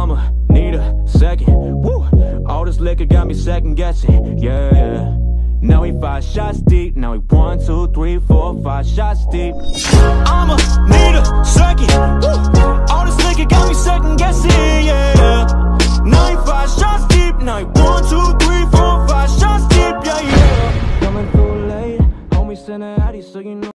I'ma need a second. Woo! All this liquor got me second guessing. Yeah, yeah. Now he 5 shots deep. Now he 1, 2, 3, 4, 5 shots deep. I'ma need a second. Woo! All this liquor got me second guessing. Yeah. Now he 5 shots deep. Now he 1, 2, 3, 4, 5 shots deep. Yeah, yeah. Coming through late, homie sent a Addy, so you know.